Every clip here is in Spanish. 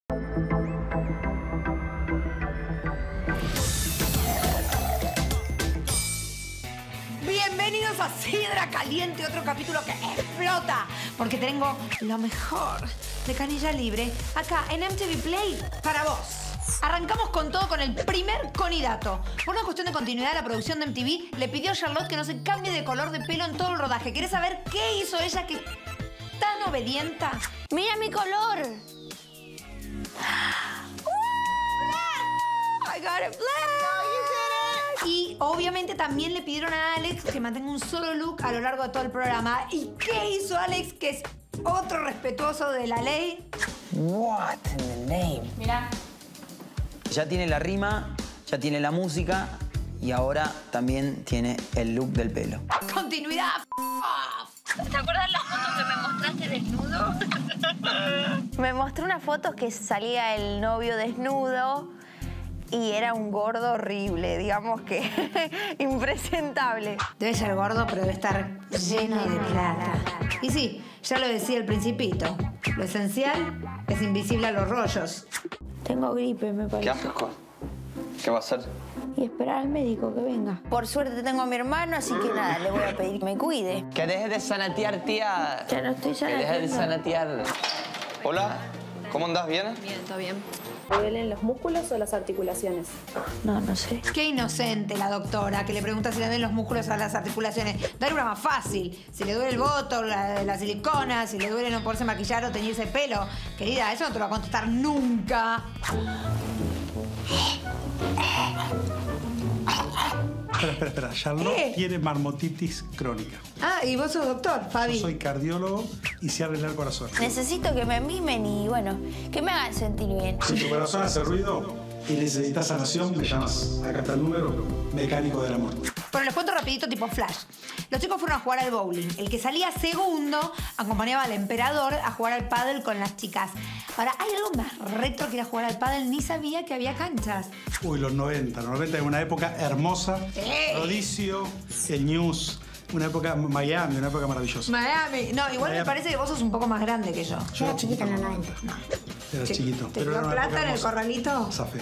Bienvenidos a Sidra Caliente, otro capítulo que explota, porque tengo lo mejor de Canilla Libre acá en MTV Play para vos. Arrancamos con todo con el primer conidato. Por una cuestión de continuidad, la producción de MTV le pidió a Charlotte que no se cambie de color de pelo en todo el rodaje. ¿Querés saber qué hizo ella que tan obedienta? ¡Mira mi color! I got it black. Y obviamente también le pidieron a Alex que mantenga un solo look a lo largo de todo el programa. ¿Y qué hizo Alex, que es otro respetuoso de la ley? What in the name? Mira. Ya tiene la rima, ya tiene la música y ahora también tiene el look del pelo. Continuidad. ¿Te acuerdas las fotos que me mostraste desnudo? Me mostró una foto que salía el novio desnudo y era un gordo horrible, digamos que impresentable. Debe ser gordo, pero debe estar lleno de plata. Y sí, ya lo decía el Principito. Lo esencial es invisible a los rollos. Tengo gripe, me parece. Qué asco. ¿Qué va a hacer? Y esperar al médico que venga. Por suerte tengo a mi hermano, así que nada, le voy a pedir que me cuide. Que dejes de sanatear, tía. Ya no estoy Que dejes de sanateando. sanatear. Hola, ¿cómo andás? ¿Bien? Bien, todo bien. ¿Le duelen los músculos o las articulaciones? No sé. Qué inocente la doctora que le pregunta si le duelen los músculos a las articulaciones. Dale una más fácil. Si le duele el botox, la silicona, si le duele no poderse maquillar o teñirse el pelo. Querida, eso no te lo va a contestar nunca. Espera. Charlotte tiene marmotitis crónica. Ah, y vos sos doctor, Fabi. Yo soy cardiólogo y sé arreglar el corazón. Necesito que me mimen y, bueno, que me hagan sentir bien. Si tu corazón hace ruido y necesitas sanación, me llamas. Acá está el número mecánico del amor. Pero les cuento rapidito tipo flash. Los chicos fueron a jugar al bowling. El que salía segundo acompañaba al emperador a jugar al pádel con las chicas. Ahora, hay algo más retro que ir a jugar al pádel. Ni sabía que había canchas. Uy, los 90. Los 90 es una época hermosa. Rodicio, el News. Una época Miami, una época maravillosa. Miami. No, igual Miami. me parece que vos sos un poco más grande que yo. Yo era chiquito. en los 90. Era chiquito. ¿Te pero dio era una plata época en el hermosa. corralito? Zafé.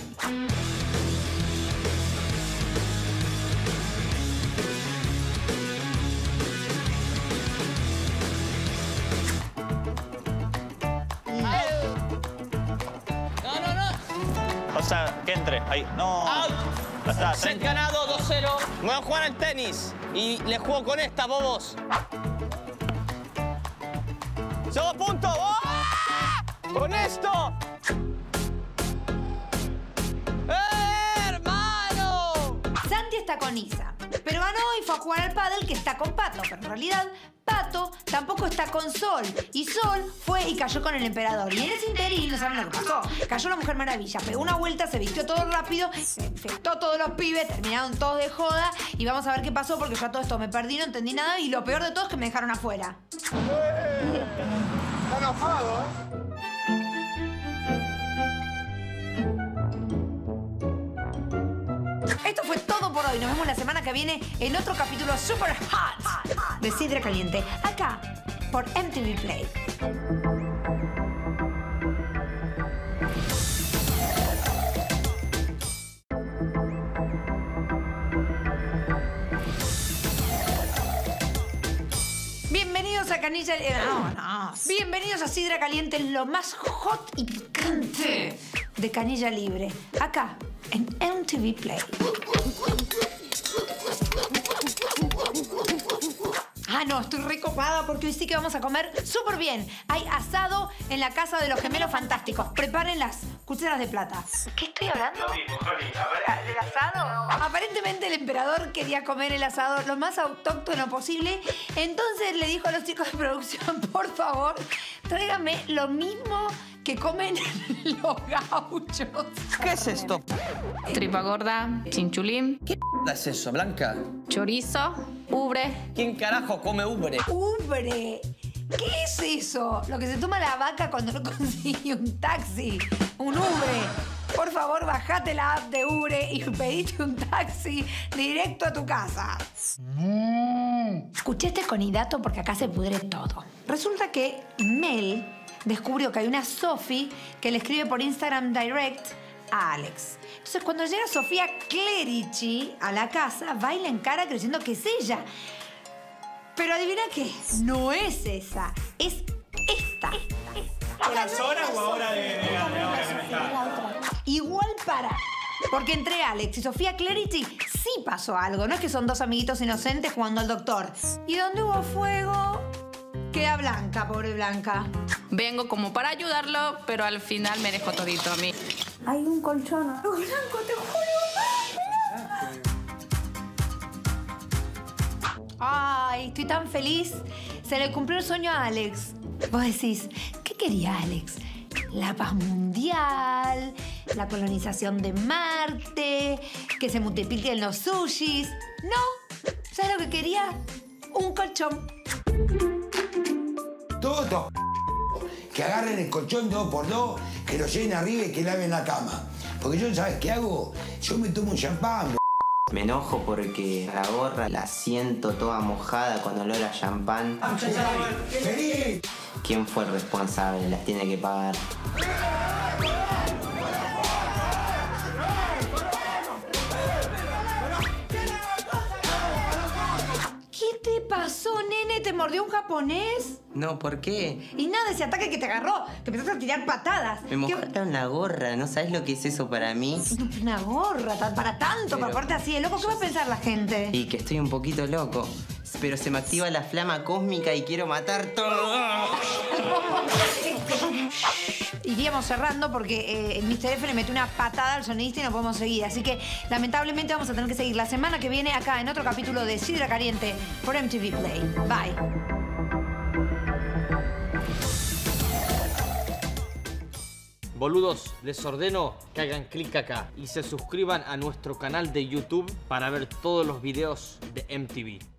O sea, que entre. Ahí. No. ¡Out! Ya está, Se han 30. ganado 2-0. Voy a jugar al tenis. Y le juego con esta, bobos. ¡Segundo punto! ¡Ah! ¡Con esto! ¡Hermano! Santi está con Isa, pero ganó y fue a jugar al pádel que está con Pato, pero en realidad Pato tampoco está con Sol. Y Sol fue y cayó con el emperador. Y en ese interín, no saben lo que pasó. Cayó la Mujer Maravilla, pegó una vuelta, se vistió todo rápido, se infectó a todos los pibes, terminaron todos de joda. Y vamos a ver qué pasó porque yo a todo esto me perdí, no entendí nada. Y lo peor de todo es que me dejaron afuera. Está enojado, ¿eh? Esto fue todo por hoy. Nos vemos la semana que viene en otro capítulo super hot de Sidra Caliente, acá por MTV Play. Bienvenidos a Canilla... Bienvenidos a Sidra Caliente, lo más hot y picante de Canilla Libre, acá en MTV Play. Ah, no, estoy recopada porque hoy sí que vamos a comer súper bien. Hay asado en la casa de los gemelos fantásticos. Preparen las cucharas de plata. ¿Qué estoy hablando? ¿Del asado? Aparentemente el emperador quería comer el asado lo más autóctono posible. Entonces le dijo a los chicos de producción, por favor, tráigame lo mismo que comen los gauchos. ¿Qué es esto? Tripa gorda, chinchulín, ¿Qué es eso, Blanca? chorizo, ubre. ¿Quién carajo come ubre? ¡Ubre! ¿Qué es eso? Lo que se toma la vaca cuando no consigue un taxi. Un Ubre. Por favor, bajate la app de Ubre y pedite un taxi directo a tu casa. Escuché este conidato porque acá se pudre todo. Resulta que Mel descubrió que hay una Sofi que le escribe por Instagram Direct a Alex. Entonces, cuando llega Sofía Clerici a la casa, baila en cara creyendo que es ella. Pero adivina qué, no es esa, es esta. ¿Las horas o ahora de ahora que no está? Igual para. Porque entre Alex y Sofía Clerici sí pasó algo. No es que son dos amiguitos inocentes jugando al doctor. Y donde hubo fuego, queda Blanca, pobre Blanca. Vengo como para ayudarlo, pero al final merezco todito a mí. Hay un colchón. Blanco, te juro. Ay, estoy tan feliz. Se le cumplió el sueño a Alex. Vos decís, ¿qué quería Alex? La paz mundial, la colonización de Marte, que se multipliquen los sushis. No, ¿sabes lo que quería? Un colchón. Todos estos que agarren el colchón 2x2, que lo llenen arriba y que laven la cama. Porque yo, ¿sabes qué hago? Yo me tomo un champán. Me enojo porque la gorra la siento toda mojada con olor a champán. ¡Vení! ¿Quién fue el responsable? Las tiene que pagar. ¿Qué te pasó, nene? ¿Te mordió un japonés? No, ¿por qué? Y nada, ese ataque que te agarró, te empezaste a tirar patadas. Me mojaron la gorra, ¿no sabes lo que es eso para mí? Una gorra, para tanto, para ponerte así de loco. ¿Qué va a pensar la gente? Y que estoy un poquito loco. Pero se me activa la flama cósmica y quiero matar todo. Iríamos cerrando porque el Mr. F le metió una patada al sonidista y no podemos seguir. Así que, lamentablemente, vamos a tener que seguir la semana que viene acá en otro capítulo de Sidra Caliente por MTV Play. Bye. Boludos, les ordeno que hagan clic acá y se suscriban a nuestro canal de YouTube para ver todos los videos de MTV.